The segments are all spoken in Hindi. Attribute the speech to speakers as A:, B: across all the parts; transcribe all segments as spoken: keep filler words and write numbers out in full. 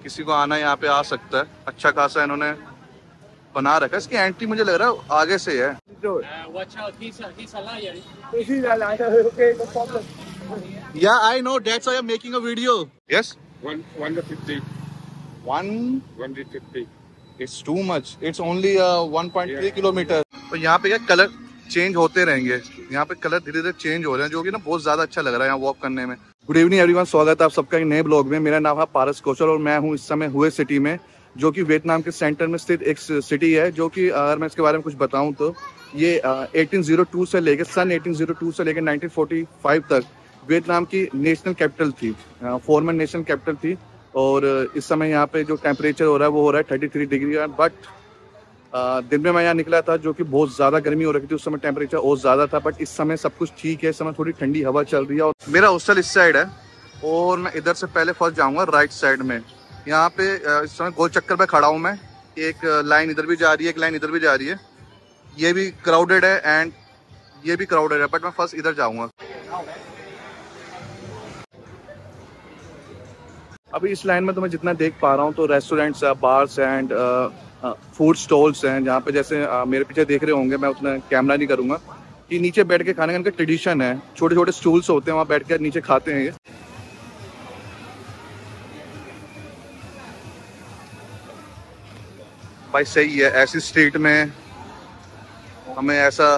A: किसी को आना यहाँ पे आ सकता है। अच्छा खासा इन्होंने बना रखा है। इसकी एंट्री मुझे लग रहा है आगे से है। या I know that's why I am making a video. Yes
B: One one to fifty.
A: One
B: One to fifty.
A: It's too much. It's only one point three kilometre. तो यहाँ पे क्या कलर चेंज होते रहेंगे। यहाँ पे कलर धीरे धीरे चेंज हो रहे हैं जो कि ना बहुत ज्यादा अच्छा लग रहा है यहाँ वॉक करने में। गुड इवनिंग एवरीवन, स्वागत है आप सबका एक नए ब्लॉग में। मेरा नाम है पारस कौशल और मैं हूँ इस समय हुए सिटी में, जो कि वियतनाम के सेंटर में स्थित एक सिटी है। जो कि अगर मैं इसके बारे में कुछ बताऊं तो ये एटीन ज़ीरो टू से लेकर सन एटीन ज़ीरो टू से लेकर नाइनटीन फोर्टी फाइव तक वियतनाम की नेशनल कैपिटल थी, फॉर्मर नेशनल कैपिटल थी। और इस समय यहाँ पे जो टेम्परेचर हो रहा है वो हो रहा है थर्टी थ्री डिग्री। बट दिन में मैं यहाँ निकला था जो कि बहुत ज़्यादा गर्मी हो रही थी, उस समय टेम्परेचर और ज़्यादा था। बट इस समय सब कुछ ठीक है, इस समय थोड़ी ठंडी हवा चल रही है। और मेरा हॉस्टल इस साइड है और मैं इधर से पहले फर्स्ट जाऊँगा राइट साइड में। यहाँ पे इस समय गोल चक्कर पे खड़ा हूँ मैं। एक लाइन इधर भी जा रही है, एक लाइन इधर भी जा रही है। ये भी क्राउडेड है एंड ये भी क्राउडेड है, बट मैं फर्स्ट इधर जाऊँगा। अभी इस लाइन में तो मैं जितना देख पा रहा हूँ तो रेस्टोरेंट्स है, बार्स एंड फूड स्टॉल्स हैं, जहाँ पे जैसे uh, मेरे पीछे देख रहे होंगे। मैं उतना कैमरा नहीं करूँगा कि नीचे बैठ के खाने का इनका ट्रेडिशन है। छोटे छोटे स्टूल्स होते हैं, वहाँ बैठ के नीचे खाते हैं ये। भाई सही है, ऐसी स्ट्रीट में हमें ऐसा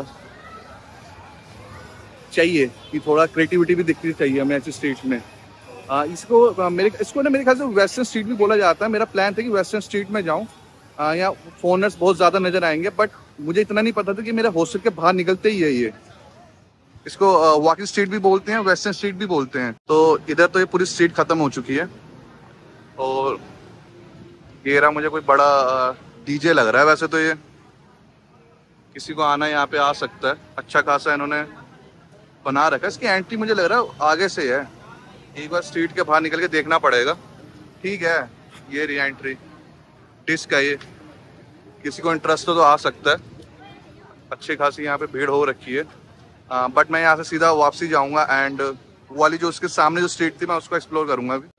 A: चाहिए कि थोड़ा क्रिएटिविटी भी दिखनी चाहिए हमें ऐसी स्ट्रीट में। आ, इसको आ, मेरे इसको ना मेरे ख्याल से वेस्टर्न स्ट्रीट भी बोला जाता है। मेरा प्लान था कि वेस्टर्न स्ट्रीट में जाऊँ। यहाँ फॉरेनर्स बहुत ज़्यादा नज़र आएंगे, बट मुझे इतना नहीं पता था कि मेरे हॉस्टल के बाहर निकलते ही है ये। इसको वॉकिंग स्ट्रीट भी बोलते हैं, वेस्टर्न स्ट्रीट भी बोलते हैं। तो इधर तो ये पूरी स्ट्रीट ख़त्म हो चुकी है और ये रहा मुझे कोई बड़ा डीजे लग रहा है। वैसे तो ये किसी को आना यहाँ पे आ सकता है। अच्छा खासा इन्होंने बना रखा है। इसकी एंट्री मुझे लग रहा है आगे से है। एक बार स्ट्रीट के बाहर निकल के देखना पड़ेगा। ठीक है, ये री एंट्री डिस्क है ये। किसी को इंटरेस्ट हो तो आ सकता है। अच्छी खासी यहाँ पे भीड़ हो रखी है। आ, बट मैं यहाँ से सीधा वापसी जाऊँगा एंड वो वाली जो उसके सामने जो स्ट्रीट थी मैं उसको एक्सप्लोर करूँगा अभी।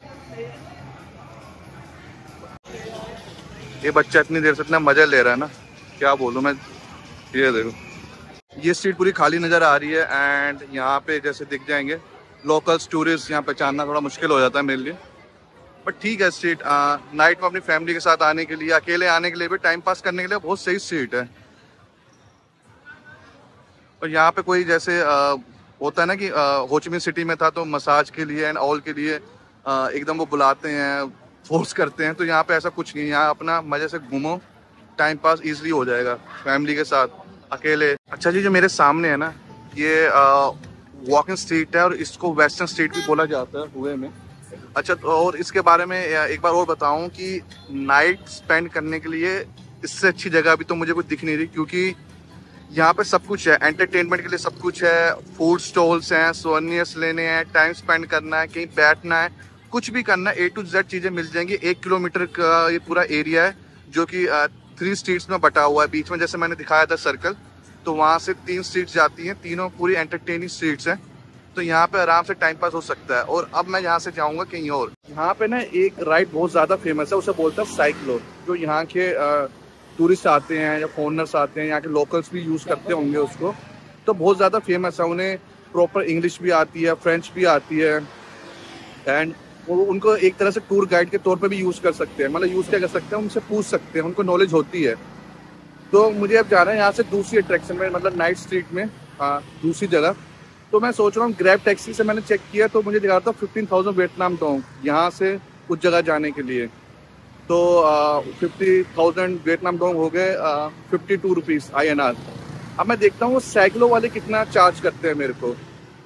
A: ये बच्चा इतनी देर से इतना मजा ले रहा है ना, क्या बोलूँ मैं। ये देखो, ये स्ट्रीट पूरी खाली नज़र आ रही है एंड यहाँ पे जैसे दिख जाएंगे लोकल्स, टूरिस्ट। यहाँ पहचानना थोड़ा मुश्किल हो जाता है मेरे लिए, बट ठीक है। स्ट्रीट नाइट में अपनी फैमिली के साथ आने के लिए, अकेले आने के लिए भी, टाइम पास करने के लिए बहुत सही स्ट्रीट है। और यहाँ पे कोई जैसे आ, होता है ना कि हो ची मिन सिटी में था तो मसाज के लिए एंड ऑल के लिए आ, एकदम वो बुलाते हैं, फोर्स करते हैं। तो यहाँ पे ऐसा कुछ नहीं है। यहाँ अपना मज़े से घूमो, टाइम पास ईजिली हो जाएगा फैमिली के साथ, अकेले। अच्छा जी, जो मेरे सामने है ना ये वॉकिंग स्ट्रीट है और इसको वेस्टर्न स्ट्रीट भी बोला जाता है हुए में। अच्छा, तो और इसके बारे में एक बार और बताऊं कि नाइट स्पेंड करने के लिए इससे अच्छी जगह अभी तो मुझे कुछ दिख नहीं रही, क्योंकि यहाँ पे सब कुछ है। एंटरटेनमेंट के लिए सब कुछ है, फूड स्टॉल्स हैं, सोवेनियर्स लेने हैं, टाइम स्पेंड करना है, कहीं बैठना है, कुछ भी करना है, ए टू जेड चीज़ें मिल जाएंगी। एक किलोमीटर का ये पूरा एरिया है जो कि थ्री स्ट्रीट्स में बटा हुआ है। बीच में जैसे मैंने दिखाया था सर्कल, तो वहाँ से तीन स्ट्रीट्स जाती हैं, तीनों पूरी एंटरटेनिंग स्ट्रीट्स हैं। तो यहाँ पे आराम से टाइम पास हो सकता है। और अब मैं यहाँ से जाऊँगा कहीं और। यहाँ पे ना एक राइड बहुत ज़्यादा फेमस है, उसे बोलता है साइक्लो। जो यहाँ के टूरिस्ट आते हैं या फॉरेनर्स आते हैं, यहाँ के लोकल्स भी यूज़ करते होंगे उसको, तो बहुत ज़्यादा फेमस है। उन्हें प्रॉपर इंग्लिश भी आती है, फ्रेंच भी आती है एंड वो उनको एक तरह से टूर गाइड के तौर पे भी यूज़ कर सकते हैं। मतलब यूज़ क्या कर सकते हैं, उनसे पूछ सकते हैं, उनको नॉलेज होती है। तो मुझे अब जाना है यहाँ से दूसरी अट्रैक्शन में, मतलब नाइट स्ट्रीट में, हाँ दूसरी जगह। तो मैं सोच रहा हूँ ग्रैब टैक्सी से मैंने चेक किया तो मुझे दिखा था फिफ्टीन थाउजेंड वियतनाम डोंग यहाँ से उस जगह जाने के लिए। तो फिफ्टी थाउजेंड वियतनाम डोंग हो गए fifty two rupees I N R. अब मैं देखता हूँ वो साइक्लो वाले कितना चार्ज करते हैं मेरे को।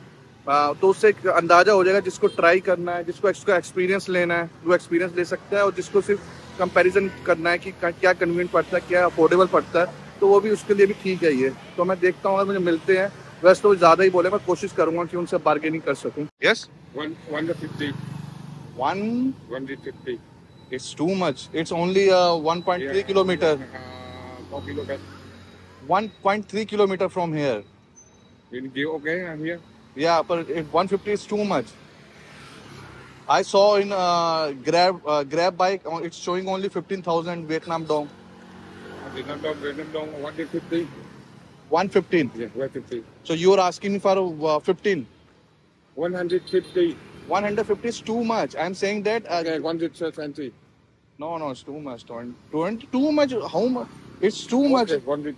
A: आ, तो उससे एक अंदाज़ा हो जाएगा। जिसको ट्राई करना है, जिसको इसका एक्सपीरियंस लेना है, वो एक्सपीरियंस ले सकता है। और जिसको सिर्फ कंपैरिजन करना है कि क्या कन्वीनियंट पड़ता है, क्या अफोर्डेबल पड़ता है, तो वो भी उसके लिए भी ठीक है ये। तो मैं देखता हूँ अगर मुझे मिलते हैं। वैसे तो ज़्यादा ही बोले, मैं कोशिश करूँगा कि उनसे बार्गेनिंग कर सकूँ। Yes
B: One one to fifty.
A: One
B: One to fifty.
A: It's too much. It's only one point three kilometre.
B: Uh, four kilometers.
A: One point three kilometre from here.
B: Will you okay? I'm here.
A: या पर one fifty is too much. I saw in uh, Grab uh, Grab bike. uh, It's showing only fifteen thousand Vietnam dong.
B: Vietnam dong, Vietnam dong, one hundred fifty.
A: one fifteen.
B: Yeah, one hundred fifty.
A: So you are asking me for uh, fifteen.
B: one hundred fifty.
A: one hundred fifty is too much. I'm saying that. Uh,
B: Okay, one hundred twenty.
A: No, no, it's too much. twenty, twenty too much. How much? It's too much.
B: Okay, one hundred.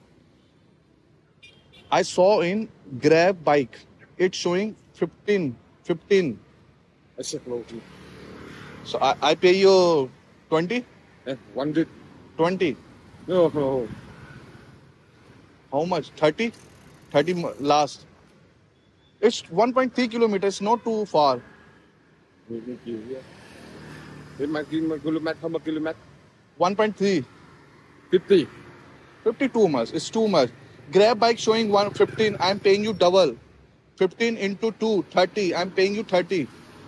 A: I saw in Grab bike. It's showing fifteen. fifteen.
B: I said low.
A: So I, I pay you twenty.
B: Eh, one hundred.
A: twenty.
B: No, no.
A: How much? thirty. thirty mo- last. It's one point three kilometers. Not too far.
B: Đến mà km, how much kilometer?
A: one point three.
B: fifty.
A: fifty too much. It's too much. Grab bike showing one fifteen. I'm paying you double. fifteen into two, thirty. I'm paying you thirty.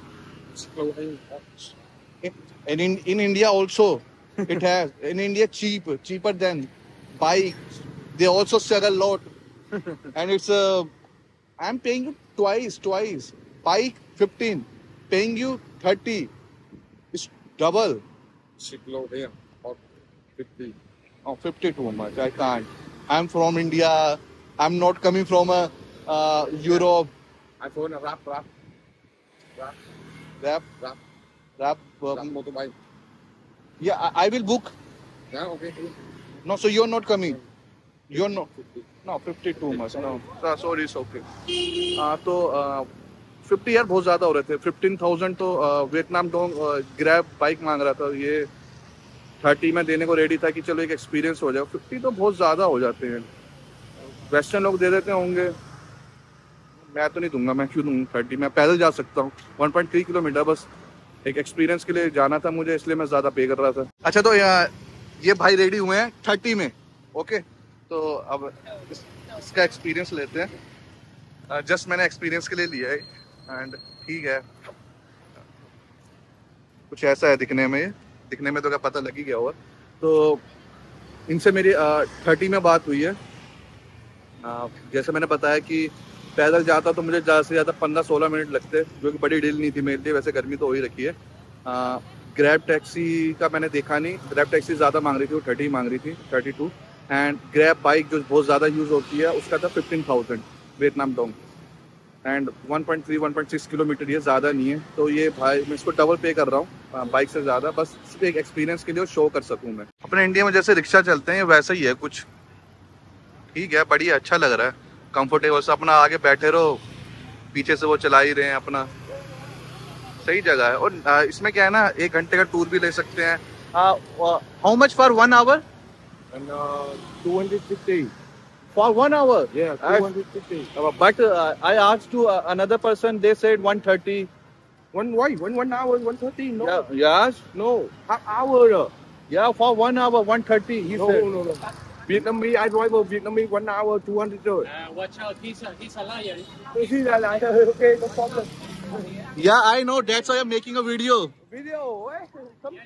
A: And in, in India also, it has. In India, cheap, cheaper than bikes. They also sell a lot. And it's a, I'm paying you twice, twice. Bike, fifteen. Paying you thirty. It's double.
B: Six low here. Or fifty.
A: Oh, fifty too much. I can't. I'm from India. I'm not coming from a, uh, Europe.
B: iPhone, rap, rap. Rap,
A: Rap,
B: rap,
A: rap.
B: rap
A: Um,
B: motorbike.
A: yeah, I, I will book.
B: Yeah, okay.
A: No, so you're not coming. You're not.
B: fifty.
A: No, fifty too much. No, sorry, it's okay. Uh, तो फिफ्टी यार बहुत ज़्यादा हो रहे थे. फिफ्टीन थाउजेंड तो वियतनाम डोंग ग्रैब बाइक मांग रहा था. ये थर्टी में देने को रेडी था कि चलो एक एक्सपीरियंस हो जाए. फिफ्टी तो बहुत ज़्यादा हो जाते हैं. वेस्टर्न लोग दे देते होंगे. मैं तो नहीं दूंगा. मैं क्यों दूंगा थर्टी? मैं पैदल जा सकता हूँ. वन पॉइंट थ्री किलोमीटर बस एक एक्सपीरियंस के लिए जाना था मुझे, इसलिए मैं ज़्यादा पे कर रहा था. अच्छा, तो ये भाई रेडी हुए हैं थर्टी में. ओके, तो अब इस, इसका एक्सपीरियंस लेते हैं. जस्ट मैंने एक्सपीरियंस के लिए लिया है. एंड ठीक है, कुछ ऐसा है दिखने में. दिखने में तो क्या पता लग ही गया होगा. तो इनसे मेरी थर्टी में बात हुई है. आ, जैसे मैंने बताया कि पैदल जाता तो मुझे ज़्यादा से ज़्यादा पंद्रह सोलह मिनट लगते, जो कि बड़ी डील नहीं थी मेरे लिए. वैसे गर्मी तो हो ही रखी है. ग्रैब टैक्सी का मैंने देखा नहीं. ग्रैब टैक्सी ज़्यादा मांग रही थी, वो थर्टी मांग रही थी, thirty two. And Grab bike जो बहुत ज़्यादा यूज़ होती है उसका था fifteen thousand Vietnam dong. And one point three one point six kilometre, ये ज़्यादा नहीं है. तो ये भाई मैं इसको डबल पे कर रहा हूँ बाइक से ज़्यादा, बस सिर्फ एक एक्सपीरियंस के लिए शो कर सकूँ मैं. अपने इंडिया में जैसे रिक्शा चलते हैं वैसा ही है कुछ. ठीक है, बढ़िया, अच्छा लग रहा है. कंफर्टेबल से अपना आगे बैठे रहो, पीछे से वो चला ही रहे हैं अपना. सही जगह है. और इसमें क्या है ना, एक घंटे का टूर भी ले सकते हैं. How much for one hour?
B: And uh, two hundred fifty.
A: For one hour?
B: Yeah,
A: I-
B: two hundred fifty.
A: Uh, But uh, I asked to uh, another person, they said one thirty.
B: One why? One one hour, one thirty. No,
A: Yeah, yes,
B: no, half hour. uh.
A: yeah, for one hour, one thirty. He
B: No,
A: said.
B: no, no. Vietnamese, I drive a Vietnamese one hour, two hundred.
C: Uh, watch out, he's a, he's a liar.
B: Okay, no problem.
A: Yeah, I know. That's why I'm making a video.
B: Video, eh? Come.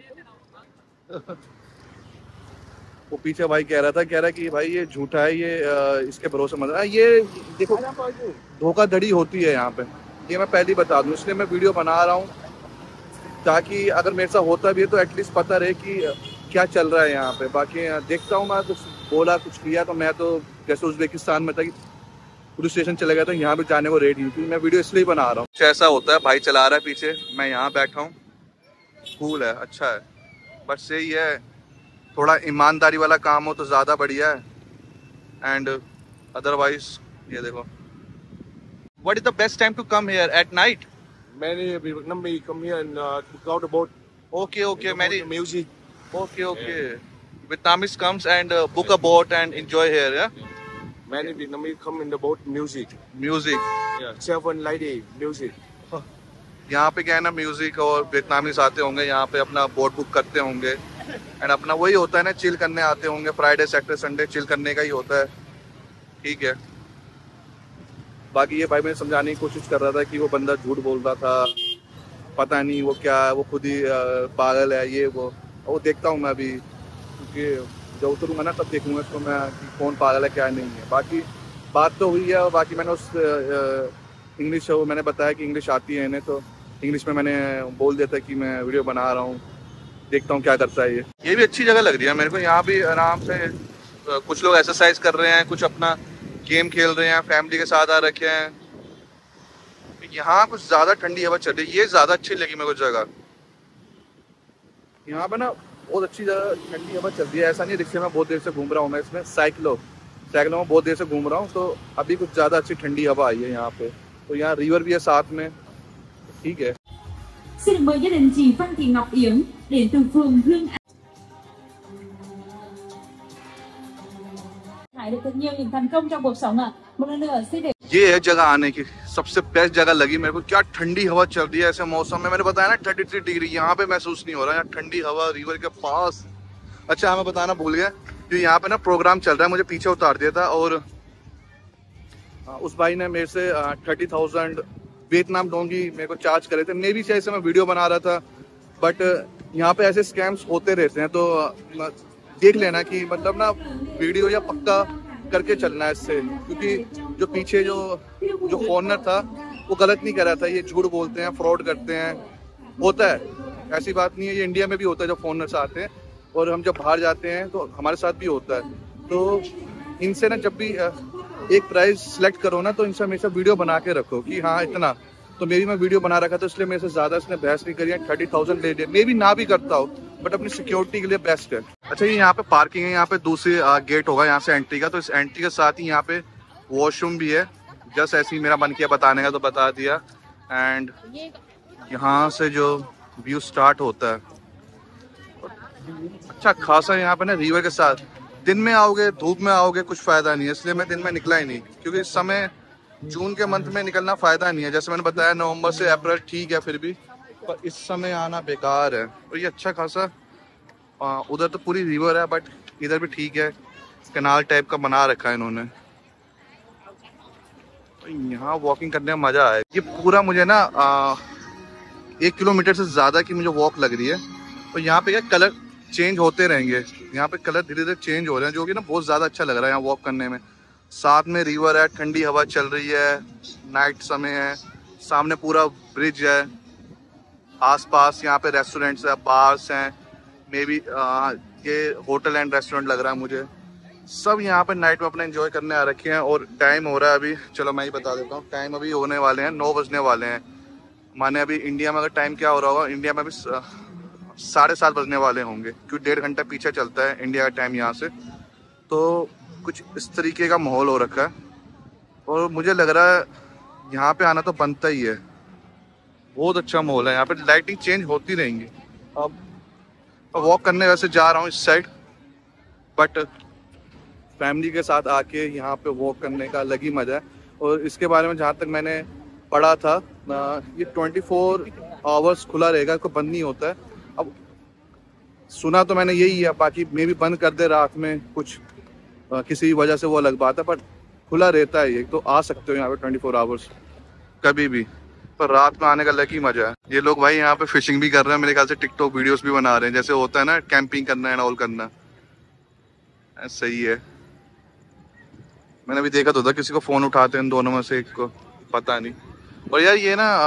A: वो पीछे भाई कह रहा था, कह रहा कि भाई ये झूठा है, ये अ, इसके भरोसे मत. आ, ये देखो धोखाधड़ी होती है यहाँ पे. ये मैं पहले ही बता दूं, इसलिए मैं वीडियो बना रहा हूँ ताकि अगर मेरे साथ होता भी है तो एटलीस्ट पता रहे कि क्या चल रहा है यहाँ पे. बाकी अ, देखता हूँ मैं, कुछ बोला कुछ किया तो मैं तो जैसे उज्बेकिस्तान में था कि पुलिस स्टेशन चला गया था, यहाँ पे जाने को रेडी थी. मैं वीडियो इसलिए बना रहा हूँ. ऐसा होता है, भाई चला रहा है पीछे, मैं यहाँ बैठा हूँ. कूल है, अच्छा है. बस यही है, थोड़ा ईमानदारी वाला काम हो तो ज़्यादा बढ़िया है. एंड अदरवाइज ये देखो. What is the best time to come here? At night?
B: Many Vietnamese come here and uh, took out the boat.
A: Okay okay. Many
B: music.
A: Okay okay. Vietnamese comes and uh, book a boat and enjoy here. Yeah,
B: Many Vietnamese come in the boat, music.
A: music.
B: Yeah, seven lady, music.
A: यहाँ पे क्या है ना, म्यूजिक और वियतनामीज आते होंगे यहाँ पे, अपना बोट बुक करते होंगे. एंड अपना वही होता है ना, चिल करने आते होंगे. फ्राइडे सैटरडे संडे चिल करने का ही होता है. ठीक है. बाकी ये भाई मैं समझाने की कोशिश कर रहा था कि वो बंदा झूठ बोल रहा था, पता नहीं वो क्या है, वो खुद ही अ, पागल है ये वो. वो देखता हूँ मैं अभी, क्योंकि जब उतरूँगा ना तब देखूंगा इसको मैं कि कौन पागल है क्या नहीं है. बाकी बात तो हुई है. और बाकी मैंने उस इंग्लिश मैंने बताया कि इंग्लिश आती है इन्हें, तो इंग्लिश में मैंने बोल दिया था कि मैं वीडियो बना रहा हूँ, देखता हूँ क्या करता है ये ये भी अच्छी जगह लग रही है मेरे को। यहाँ भी आराम से कुछ लोग एक्सरसाइज कर रहे हैं, कुछ अपना गेम खेल रहे हैं, फैमिली के साथ आ रखे हैं। यहाँ कुछ ज़्यादा ठंडी हवा चल रही है, ये ज़्यादा अच्छी लगी मेरे को जगह। यहाँ पे ना बहुत अच्छी जगह ठंडी हवा चल रही है। ऐसा नहीं रिक्शे में बहुत देर से घूम रहा हूँ मैं, इसमें साइकिलों साइकिलों में बहुत देर से घूम रहा हूँ, तो अभी कुछ ज़्यादा अच्छी ठंडी हवा आई है यहाँ पे। तो यहाँ रिवर भी है साथ में, ठीक है।
D: Xin được mời gia đình chị Văn Thị Ngọc Yến đến từ phường Hương An. Hãy được thật nhiều những thành công trong cuộc sống ạ. Một lần nữa xin để
A: ये है जगह आने की सबसे बेस्ट जगह लगी मेरे को। क्या ठंडी हवा चल रही है ऐसे मौसम में। मैंने बताया ना तैंतीस डिग्री यहाँ पे महसूस नहीं हो रहा है। ठंडी हवा रिवर के पास। अच्छा हमें बताना भूल गया कि यहाँ पे ना प्रोग्राम चल रहा है, मुझे पीछे उतार दिया था और उस भाई ने मेरे से थर्टी थाउजेंड वियतनाम डोंगी मेरे को चार्ज करे थे। मे भी शायद से मैं वीडियो बना रहा था, बट यहाँ पे ऐसे स्कैम्स होते रहते हैं, तो देख लेना कि मतलब ना वीडियो या पक्का करके चलना है इससे, क्योंकि जो पीछे जो जो फॉरनर था वो गलत नहीं कर रहा था। ये झूठ बोलते हैं, फ्रॉड करते हैं, होता है, ऐसी बात नहीं है। ये इंडिया में भी होता है, जब फॉरनर्स आते हैं और हम जब बाहर जाते हैं तो हमारे साथ भी होता है। तो इनसे ना जब भी एक प्राइस सिलेक्ट करो ना, तो इनसे हमेशा वीडियो बना के रखो कि हाँ इतना। तो मेरी मैं वीडियो बना रखा था, इसलिए मेरे से ज़्यादा इसने बहस नहीं करी है। थर्टी थाउजेंड ले लिया, मे भी ना भी करता हो, बट अपनी सिक्योरिटी के लिए बेस्ट है। अच्छा ये यहाँ पे पार्किंग है, यहाँ पे दूसरी गेट होगा यहाँ से एंट्री का, तो इस एंट्री के साथ ही यहाँ पे वॉशरूम भी है। जस्ट ऐसे ही मेरा मन किया बताने का तो बता दिया। एंड यहाँ से जो व्यू स्टार्ट होता है अच्छा खासा यहाँ पे ना रिवर के साथ। दिन में आओगे, धूप में आओगे, कुछ फायदा नहीं है, इसलिए मैं दिन में निकला ही नहीं, क्योंकि इस समय जून के मंथ में निकलना फायदा नहीं है। जैसे मैंने बताया नवंबर से अप्रैल ठीक है फिर भी, पर इस समय आना बेकार है। और ये अच्छा खासा आ, उधर तो पूरी रिवर है, बट इधर भी ठीक है, कैनाल टाइप का बना रखा है इन्होंने। तो यहाँ वॉकिंग करने में मजा आया। ये पूरा मुझे ना आ, एक किलोमीटर से ज्यादा की मुझे वॉक लग रही है। तो यहाँ पे क्या कलर चेंज होते रहेंगे, यहाँ पे कलर धीरे धीरे चेंज हो रहे हैं, जो कि ना बहुत ज्यादा अच्छा लग रहा है यहाँ वॉक करने में। साथ में रिवर है, ठंडी हवा चल रही है, नाइट समय है, सामने पूरा ब्रिज है, आसपास यहाँ पे रेस्टोरेंट्स है, बार्स हैं, मे बी ये होटल एंड रेस्टोरेंट लग रहा है मुझे। सब यहाँ पे नाइट में अपना एंजॉय करने आ रखे हैं। और टाइम हो रहा है अभी, चलो मैं ही बता देता हूँ, टाइम अभी होने वाले हैं नौ बजने वाले हैं। माने अभी इंडिया में अगर टाइम क्या हो रहा होगा, इंडिया में अभी साढ़े सात बजने वाले होंगे, क्योंकि डेढ़ घंटा पीछे चलता है इंडिया का टाइम यहाँ से। तो कुछ इस तरीके का माहौल हो रखा है और मुझे लग रहा है यहाँ पे आना तो बनता ही है। बहुत अच्छा माहौल है यहाँ पे, लाइटिंग चेंज होती रहेंगी। अब वॉक करने वैसे जा रहा हूँ इस साइड, बट फैमिली के साथ आके यहाँ पे वॉक करने का अलग ही मजा है। और इसके बारे में जहाँ तक मैंने पढ़ा था, ये ट्वेंटी फोर आवर्स खुला रहेगा, इसको बंद नहीं होता है। अब सुना तो मैंने यही है, बाकी मे भी बंद कर दे रात में, कुछ आ, किसी वजह से वो अलग बात है, पर खुला रहता है ये। तो आ सकते हो यहाँ पे ट्वेंटी फोर आवर्स कभी भी, पर रात में आने का अलग ही मजा है। ये लोग भाई यहाँ पे फिशिंग भी कर रहे हैं, मेरे ख्याल से टिकटॉक वीडियोस भी बना रहे हैं, जैसे होता है ना कैंपिंग करना एंड ऑल करना। सही है, मैंने अभी देखा तो था किसी को फोन उठाते हैं इन दोनों में से एक को, पता नहीं। और यार ये ना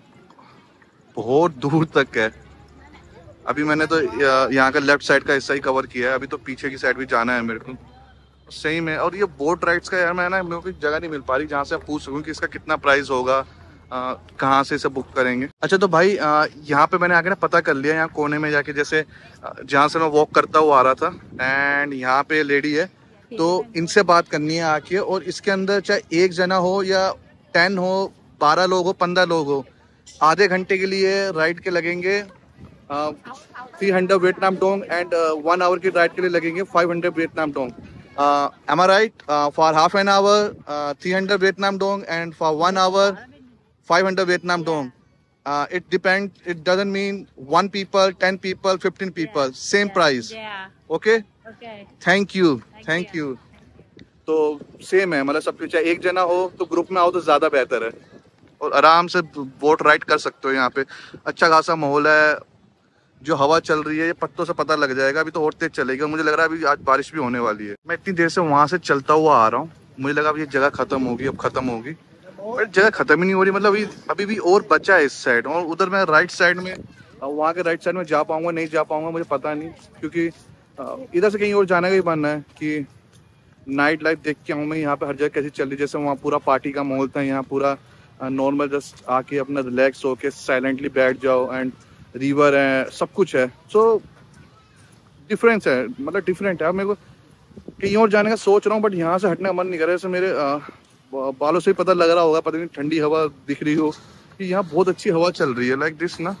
A: बहुत दूर तक है। अभी मैंने तो यहाँ का लेफ्ट साइड का हिस्सा ही कवर किया है, अभी तो पीछे की साइड भी जाना है मेरे को सही में। और ये बोट राइड्स का यार मैं ना मेरे को जगह नहीं मिल पा रही जहाँ से आप पूछ सकूँ कि इसका कितना प्राइस होगा, कहाँ से इसे बुक करेंगे। अच्छा तो भाई यहाँ पे मैंने आके ना पता कर लिया, यहाँ कोने में जाके, जैसे जहाँ से मैं वॉक करता हुआ आ रहा था, एंड यहाँ पे लेडी है, तो इनसे बात करनी है आके। और इसके अंदर चाहे एक जना हो या टेन हो, बारह लोग हो, पंद्रह लोग हो, आधे घंटे के लिए राइड के लगेंगे three hundred Vietnam dong, and one hour की राइड के लिए लगेंगे five hundred Vietnam dong. Am I right? For half an hour three hundred Vietnam dong, and for one hour five hundred Vietnam dong. Uh, it depends. It doesn't mean one people, ten people, fifteen people. Same
D: Yeah.
A: price.
D: Yeah.
A: Okay.
D: Okay.
A: Thank you.
D: Thank
A: Thank
D: you.
A: you. तो सेम है, मतलब सब कुछ। एक जना हो तो ग्रुप में आओ तो ज्यादा बेहतर है, और आराम से बोट राइड कर सकते हो। यहाँ पे अच्छा खासा माहौल है, जो हवा चल रही है ये पत्तों से पता लग जाएगा। अभी तो और तेज चलेगी, और मुझे लग रहा है अभी आज बारिश भी होने वाली है। मैं इतनी देर से वहां से चलता हुआ आ रहा हूँ, मुझे लगा अब ये जगह खत्म होगी, अब खत्म होगी, बट जगह खत्म ही नहीं हो रही, मतलब अभी अभी भी और बचा है इस साइड, और उधर मैं राइट साइड में, वहाँ के राइट साइड में जा पाऊंगा नहीं जा पाऊंगा मुझे पता नहीं, क्योंकि इधर से कहीं और जाने का ही बनना है कि नाइट लाइफ देख के आऊँ मैं यहाँ पे हर जगह कैसी चल रही, जैसे वहाँ पूरा पार्टी का माहौल था, यहाँ पूरा नॉर्मल जस्ट आके अपना रिलैक्स होके साइलेंटली बैठ जाओ, एंड रिवर है, सब कुछ है। सो डिफरेंस है, मतलब डिफरेंट है। मेरे को कहीं और जाने का सोच रहा हूँ, बट यहाँ से हटने का मन नहीं कर रहा। जैसे मेरे आ, बालों से ही पता लग रहा होगा, पता नहीं ठंडी हवा दिख रही हो कि यहाँ बहुत अच्छी हवा चल रही है, लाइक दिस ना,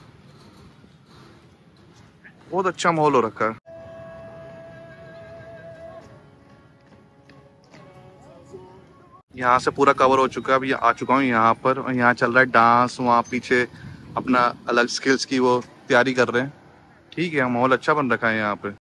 A: बहुत अच्छा माहौल हो रखा है। यहाँ से पूरा कवर हो चुका है, अभी आ चुका हूँ यहाँ पर, और यहाँ चल रहा है डांस, वहाँ पीछे अपना अलग स्किल्स की वो तैयारी कर रहे हैं। ठीक है, माहौल अच्छा बन रखा है यहाँ पे।